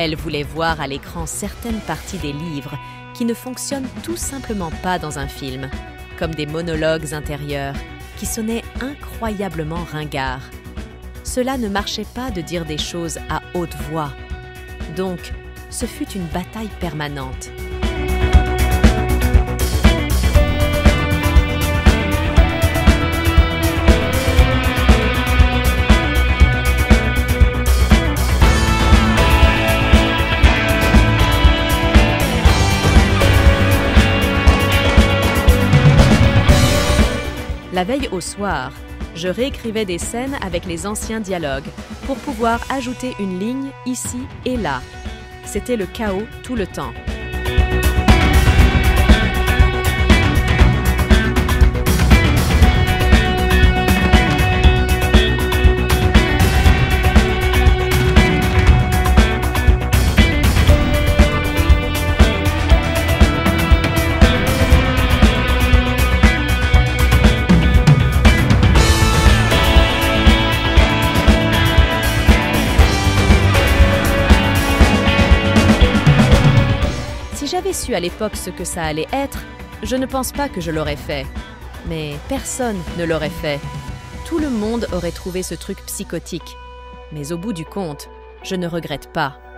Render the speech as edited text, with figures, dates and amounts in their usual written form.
Elle voulait voir à l'écran certaines parties des livres qui ne fonctionnent tout simplement pas dans un film, comme des monologues intérieurs qui sonnaient incroyablement ringards. Cela ne marchait pas de dire des choses à haute voix. Donc, ce fut une bataille permanente. La veille au soir, je réécrivais des scènes avec les anciens dialogues pour pouvoir ajouter une ligne ici et là. C'était le chaos tout le temps. Si j'avais su à l'époque ce que ça allait être, je ne pense pas que je l'aurais fait. Mais personne ne l'aurait fait. Tout le monde aurait trouvé ce truc psychotique. Mais au bout du compte, je ne regrette pas.